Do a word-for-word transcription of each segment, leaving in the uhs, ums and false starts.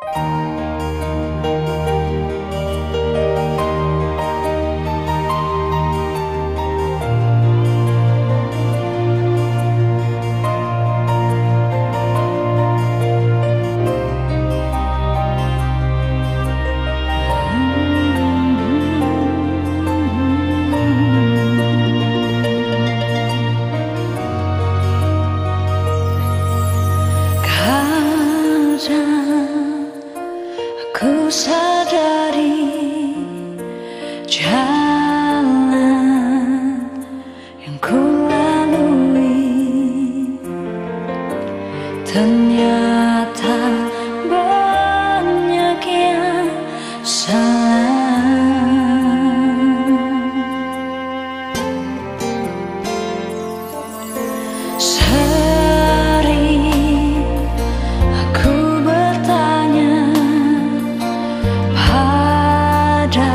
Ku sadari jalan yang ku lalui ternyata banyak yang salah. Sering aku bertanya pada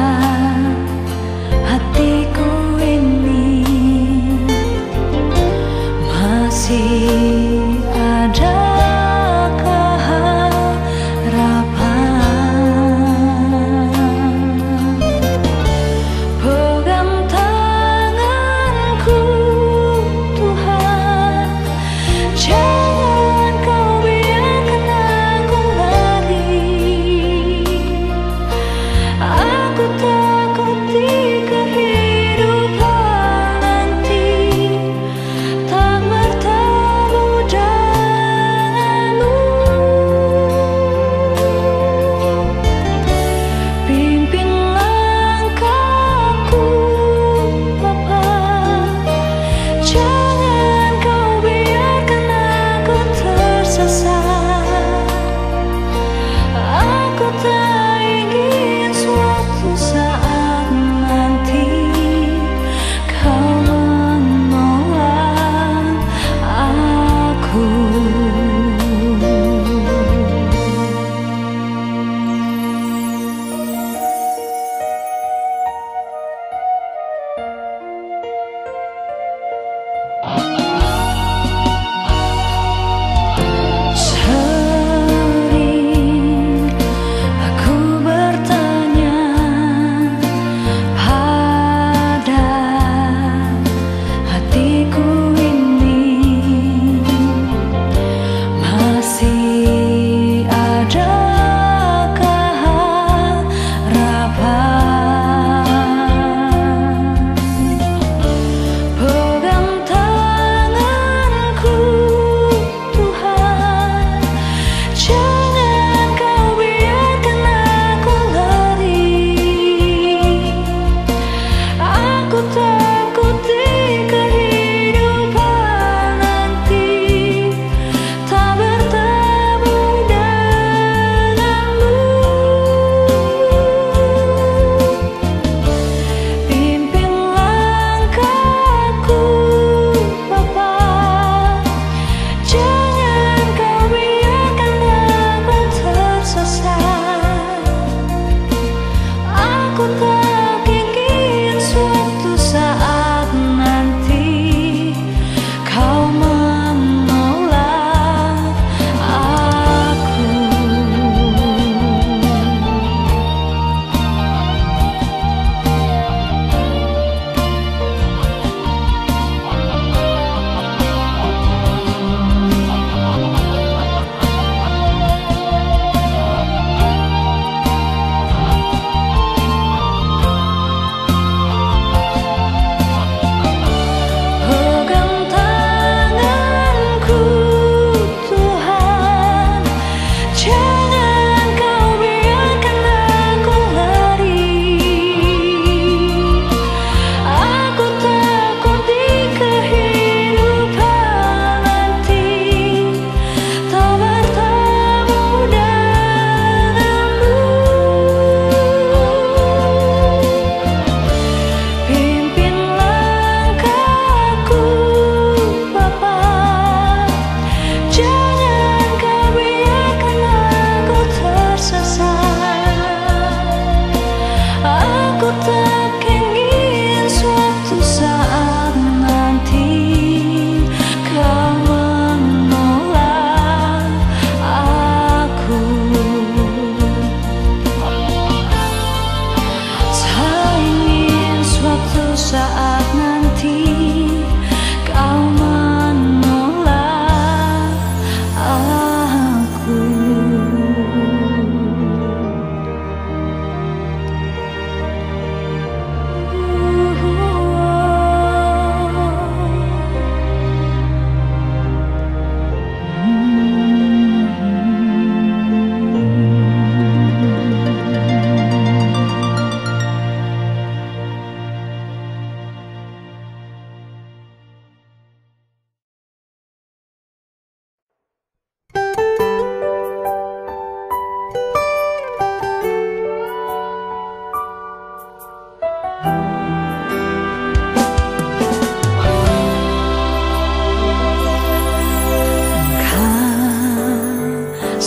hatiku ini, masih adakah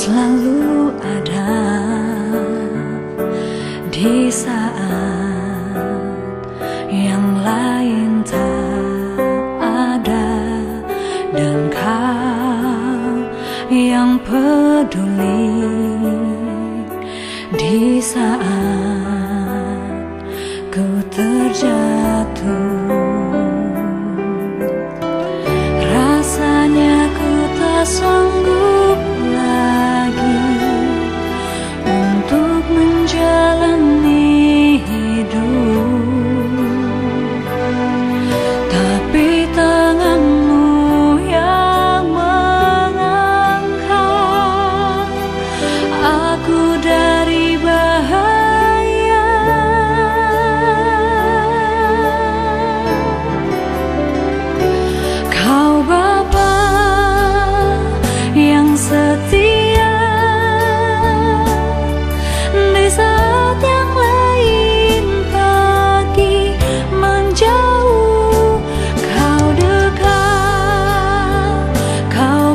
selalu ada di saat yang lain tak ada, dan kau yang peduli di saat ku terjatuh. Rasanya ku tak sanggup lagi untuk menjalani hidup, tapi tanganmu yang mengangkat aku dari bahaya. Kau Bapa yang setia di saat yang lain pergi menjauh, kau dekat, kau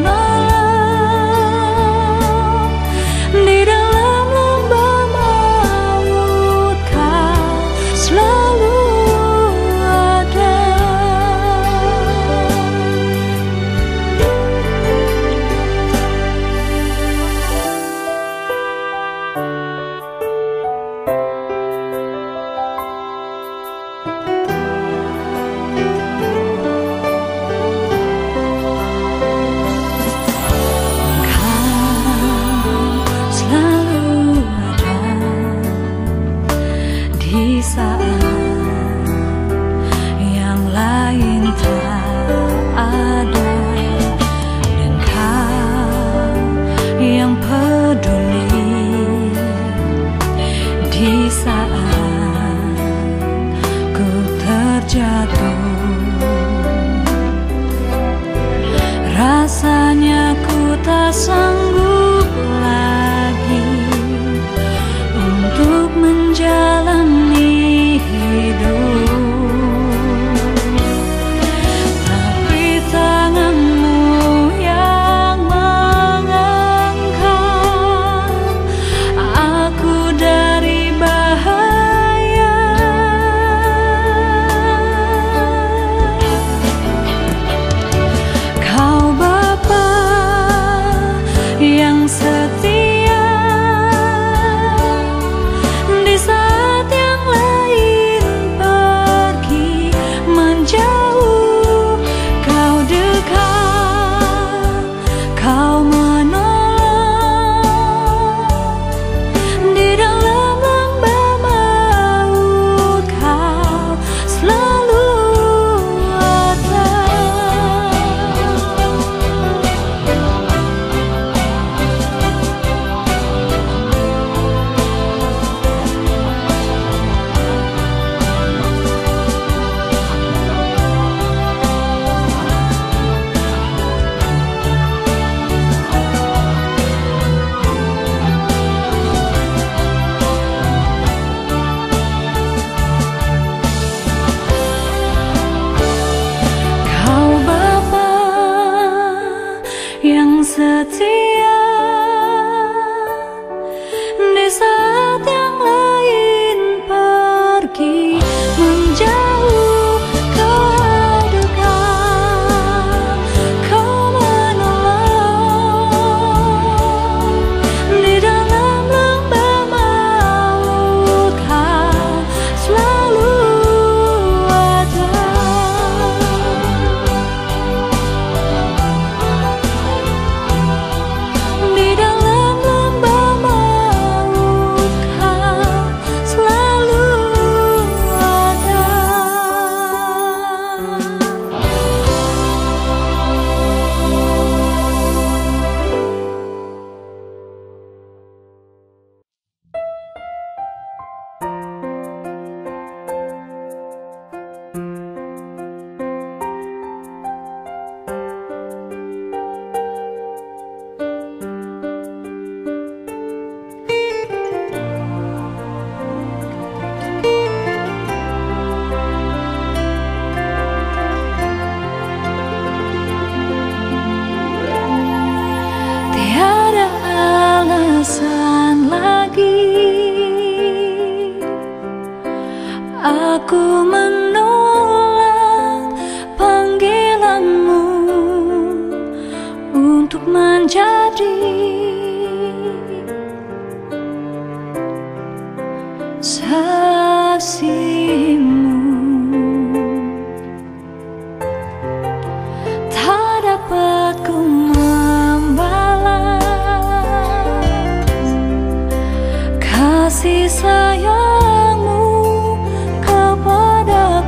menolong di dalam lembah maut, kau selalu ada. Di saat yang lain tak ada, dan kau yang peduli di saat ku terjatuh. Rasanya ku tak sanggup lagi untuk menjalani hidup, tapi tanganmu yang mengangkat aku dari bahaya. Kau Bapa yang setia di saat yang lain pergi menjauh, kau dekat, kau menolong di dalam lembah maut, kau selalu ada. Kau Bapa yang setia di saat yang lain pergi menjauh, kau dekat, kau menolong di dalam lembah maut, kau selalu ada. memesan lagi. Aku menolak panggilanmu untuk menjadi saksimu. Tak dapat ku membalas kasih sayangmu kepada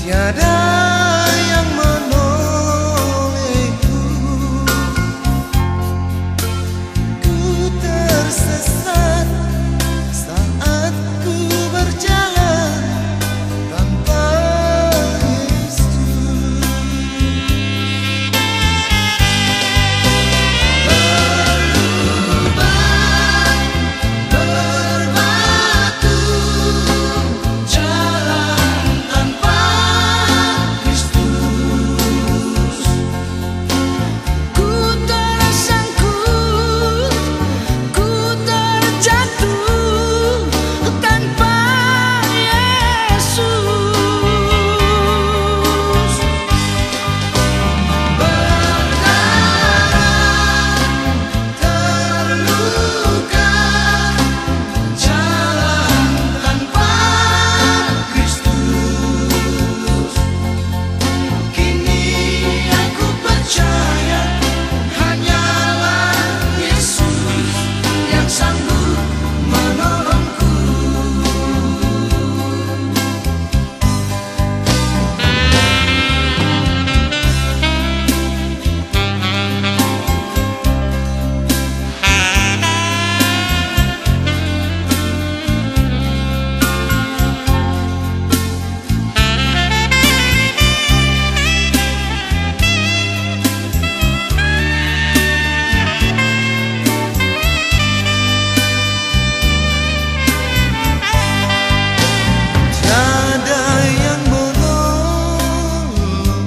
Tiada yang menolehku, ku tersesat saat ku berjalan tanpa Yesus. Berlubang berbatu, jalan tanpa Kristus. Ku tersangkut, ku terjatuh tanpa Yesus. Berdarah, terluka, jalan tanpa Kristus. Kini aku percaya hanyalah Yesus yang sanggup menolongku. Tiada yang menolongku,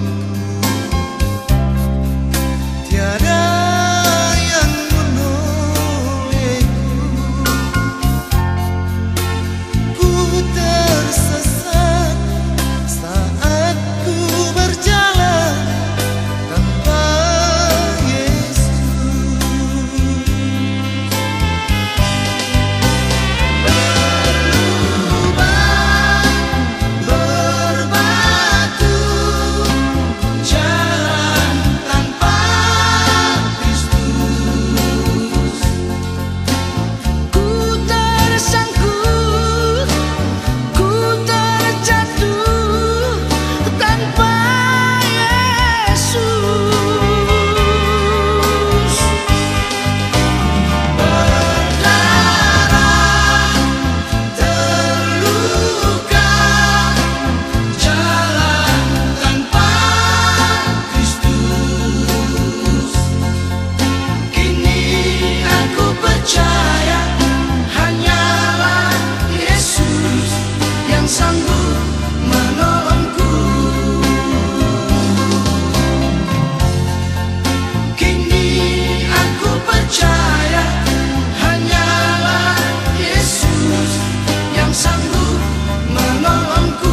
tiada yang menolehku. Ku tersesat saat ku berjalan tanpa Yesus. Berlubang berbatu, jalan tanpa Kristus. Ku tersangkut, ku terjatuh tanpa Yesus. Berdarah, terluka, jalan tanpa Kristus. Kini aku percaya hanyalah Yesus yang sanggup menolongku. Kini aku percaya hanyalah Yesus yang sanggup menolongku.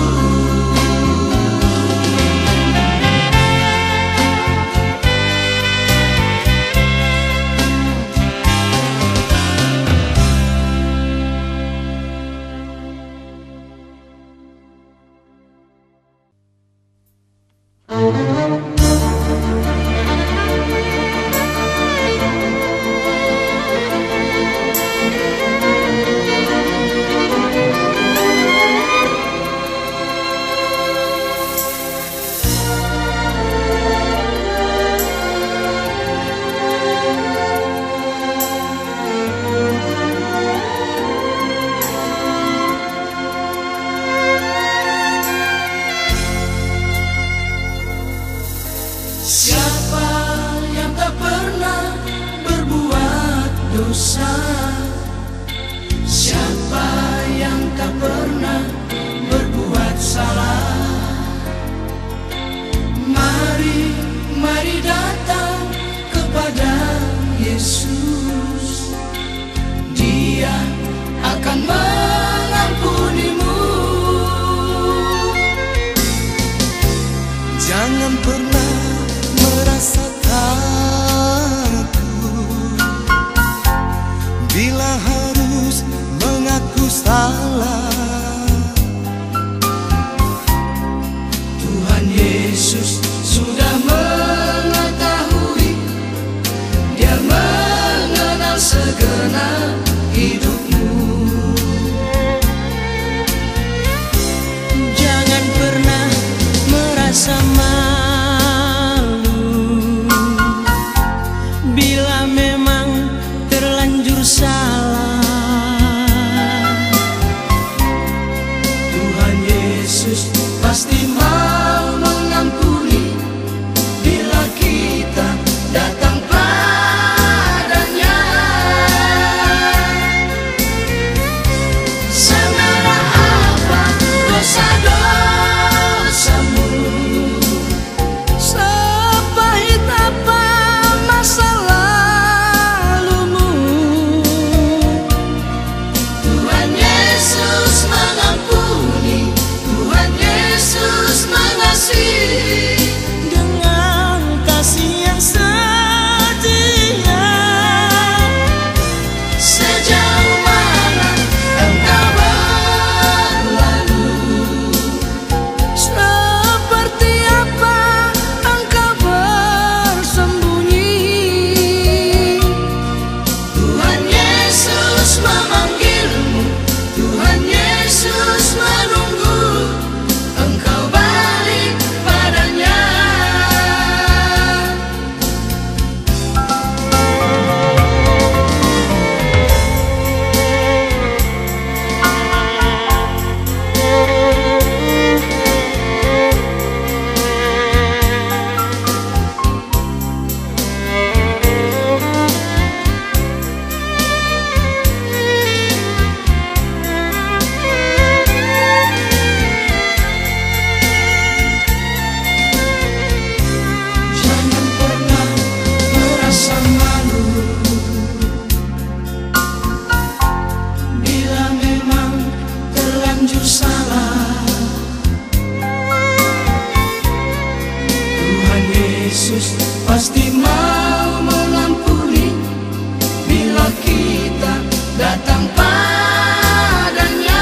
Yesus pasti mau mengampuni bila kita datang padanya.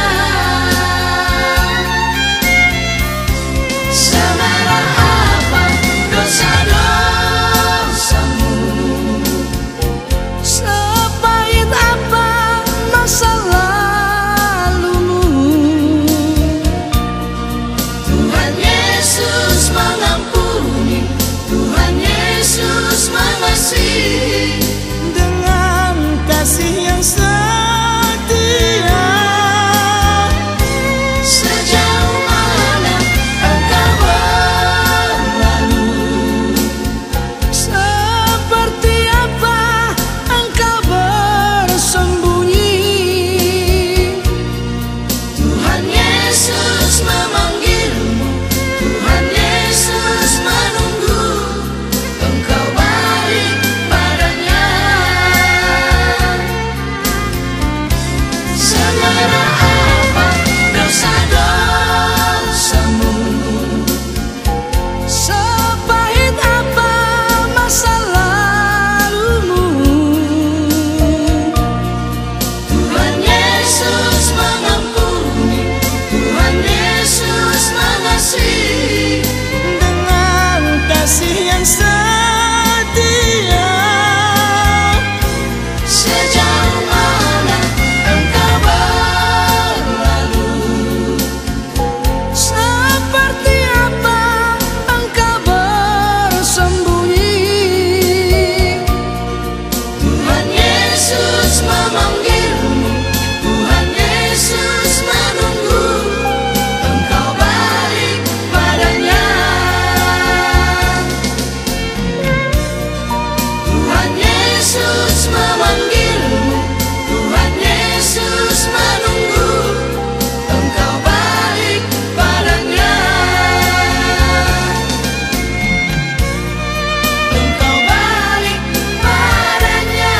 Semerah apa dosa-dosamu, sepahit apa masa lalumu, Tuhan Yesus mengampuni, Tuhan Yesus mengasihi dengan kasih yang setia. Sejauh mana engkau berlalu, seperti apa engkau bersembunyi, Tuhan Yesus memanggilmu, Tuhan Yesus menunggu engkau balik padanya. Semerah apa dosa-dosamu, sepahit apa masa lalumu, Tuhan Yesus mengampuni, Tuhan Yesus mengasihi dengan kasih yang setia. Sejauh mana engkau berlalu, seperti apa engkau bersembunyi, Tuhan Yesus memanggilmu, Tuhan Yesus menunggu engkau balik padanya. Tuhan Yesus memanggilmu, Tuhan Yesus menunggu engkau balik padanya. Engkau balik padanya.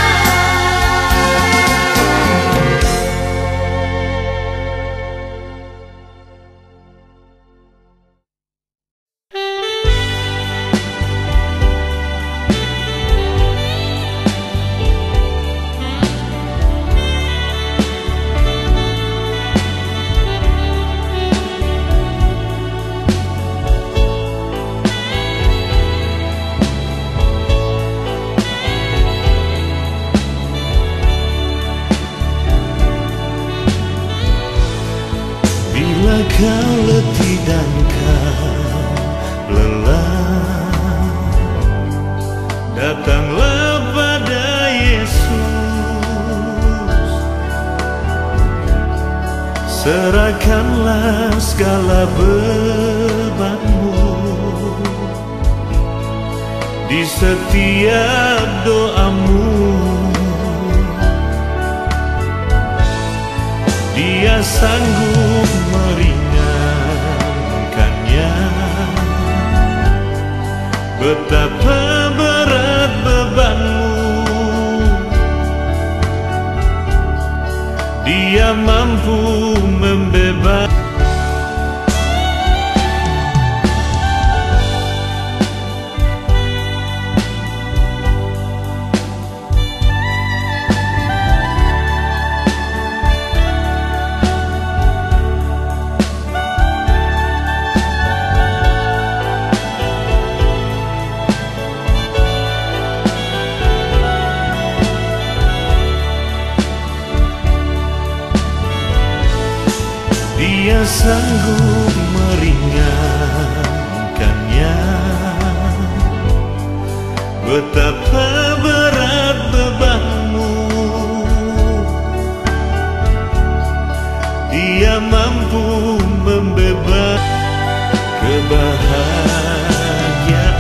Bila kau letih dan kau lelah, datanglah pada Yesus. Serahkanlah segala bebanmu di setiap doamu. Dia sanggup meringankannya. Betapa berat bebanmu, Dia mampu membebaskan. Dia sanggup meringankannya. Betapa berat bebanmu, Dia mampu membebaskan kebahagiaan.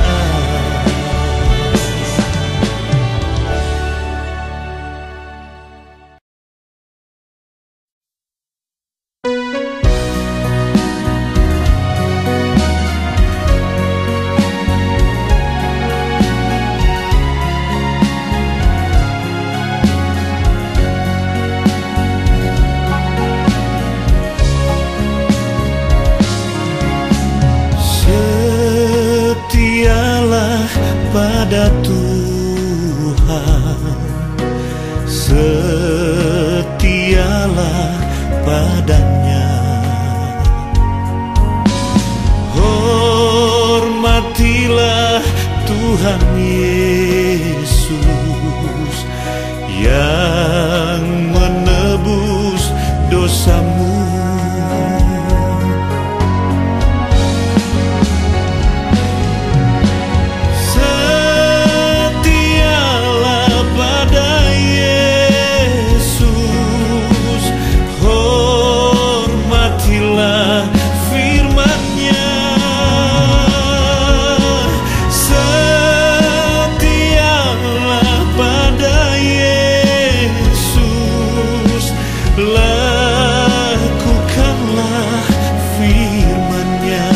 pada Tuhan, setialah padanya. Hormatilah Tuhan Yesus yang menebus dosamu. Setialah pada Yesus, hormatilah firman-Nya. Setialah pada Yesus, lakukanlah firman-Nya.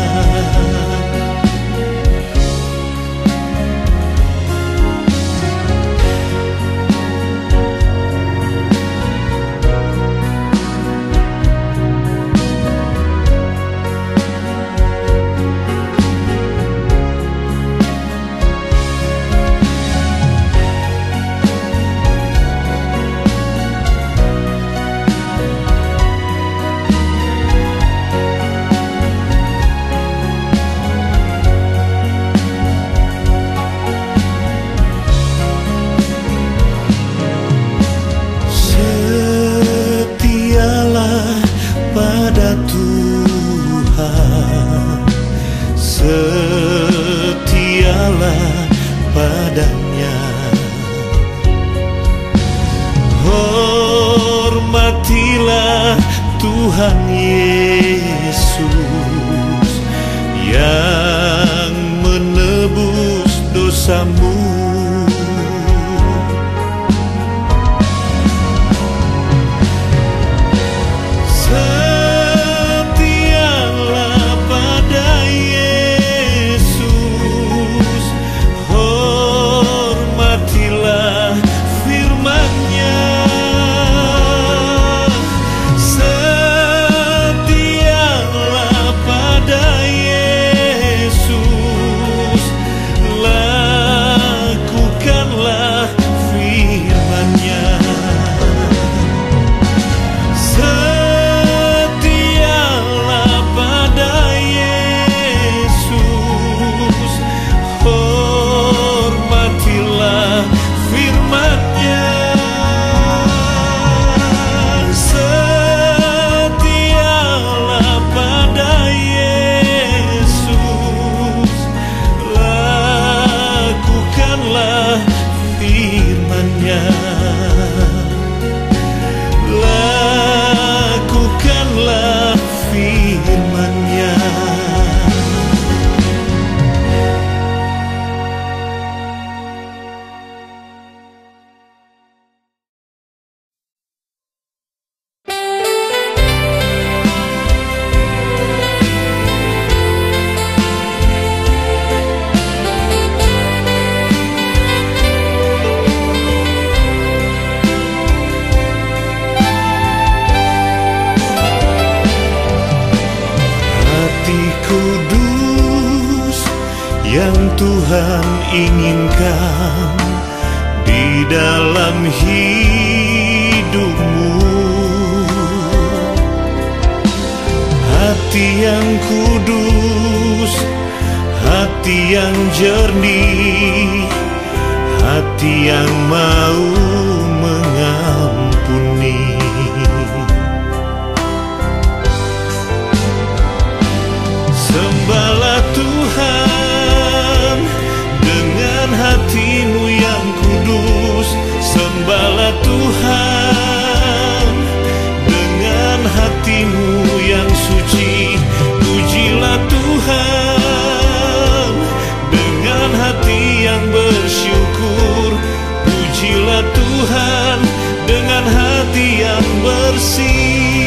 Setialah pada Tuhan, setialah padanya. Hormatilah Tuhan Yesus yang menebus dosamu. Setialah pada Yesus, hormatilah firman-Nya. Setialah pada Yesus, lakukanlah firman-Nya. Setialah pada Yesus, hormatilah firman-Nya. Setialah pada Yesus, lakukanlah firman-Nya. Lakukanlah firman-Nya. Hati kudus yang Tuhan inginkan di dalam hidupmu, hati yang kudus, hati yang jernih, hati yang mau mengampuni. Sembahlah Tuhan dengan hatimu yang kudus. Sembahlah Tuhan dengan hatimu yang suci. Pujilah Tuhan dengan hati yang bersyukur. Pujilah Tuhan dengan hati yang bersih.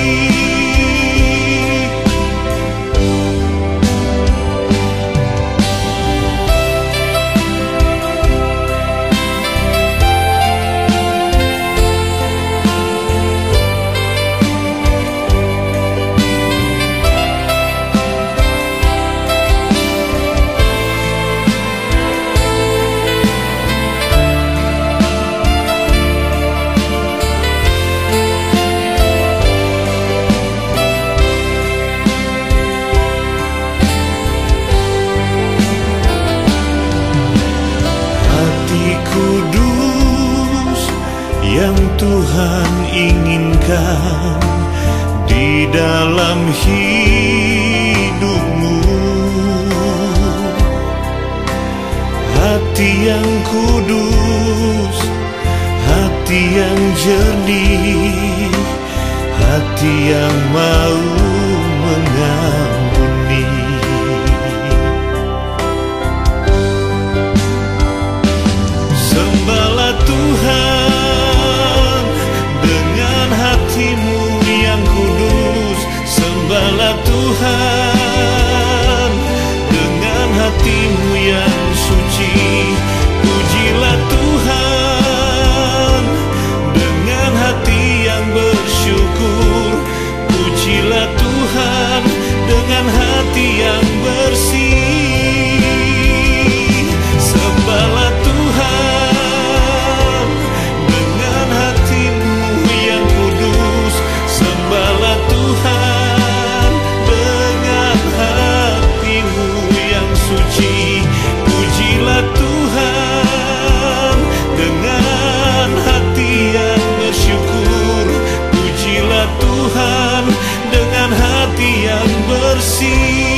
Tuhan inginkan di dalam hidupmu? Hati yang kudus, hati yang jernih, hati yang mau mengampuni. Sembahlah Tuhan dengan hatimu yang kudus. Sembahlah Tuhan dengan hatimu yang suci. Pujilah Tuhan dengan hati yang bersyukur. Pujilah Tuhan dengan hati yang bersih. Sembahlah Tuhan dengan hatimu yang kudus. Sembahlah Tuhan dengan hatimu yang suci. Pujilah Tuhan dengan hati yang bersyukur. Pujilah Tuhan dengan hati yang bersih.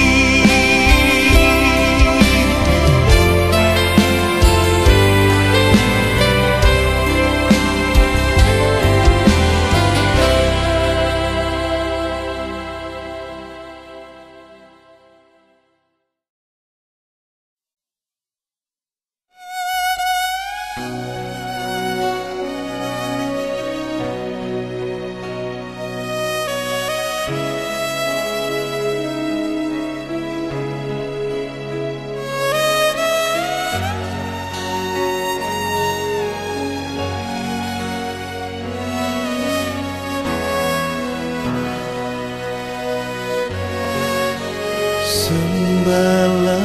Sembahlah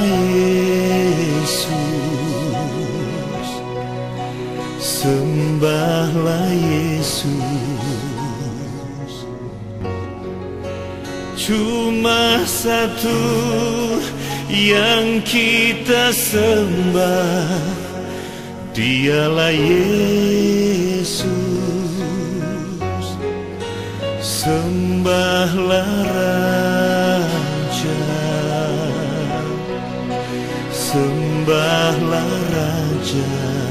Yesus, sembahlah Yesus. Cuma satu yang kita sembah, Dialah Yesus. Sembahlah Raja, sembahlah Raja.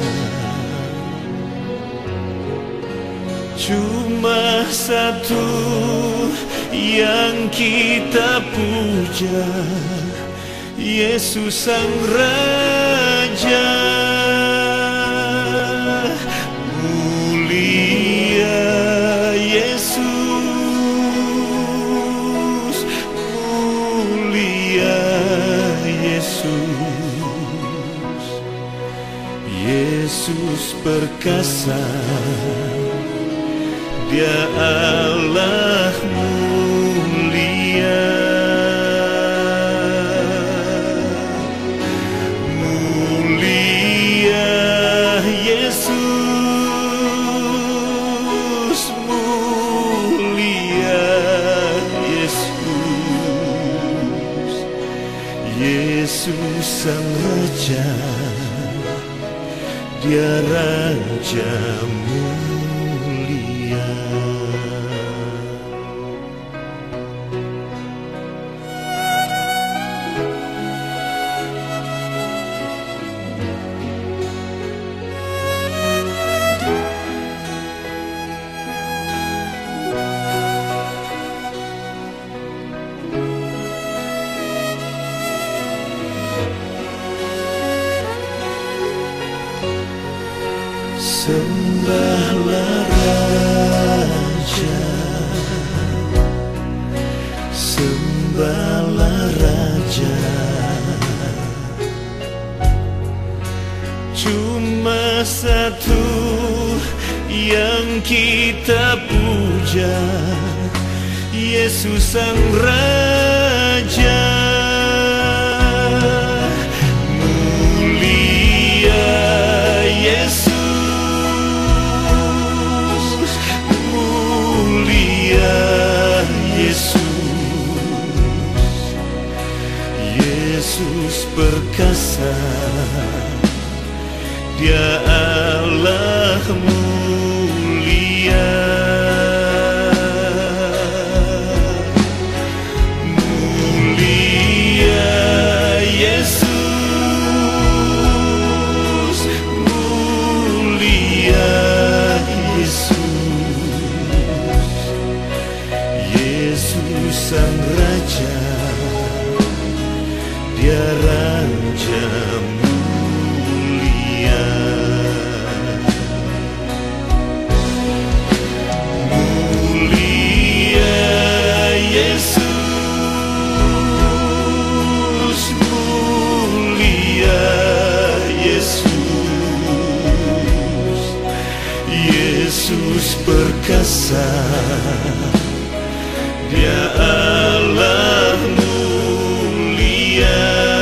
Cuma satu yang kita puja, Yesus Sang Raja. Mulia Yesus, mulia Yesus. Yesus perkasa, Dia Allah mulia. Mulia Yesus, mulia Yesus. Yesus Sang Raja, Dia Raja mulia. Sembahlah Raja, sembahlah Raja. Cuma satu yang kita puja, Yesus Sang Raja. Yesus perkasa, Dia Allah mulia. mulia, mulia Yesus, mulia Yesus, Yesus Sang Raja, Dia Raja mulia. Mulia Yesus, mulia Yesus, Yesus perkasa, Dia Allah mulia.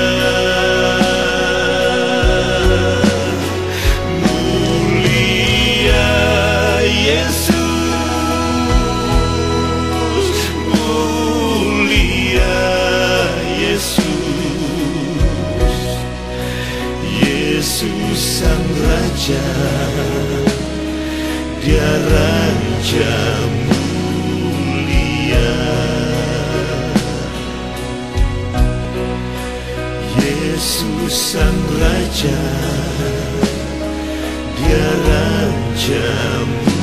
Mulia Yesus, mulia Yesus, Yesus Sang Raja, Dia Raja mulia. Yesus Sang Raja, Dia Raja mulia.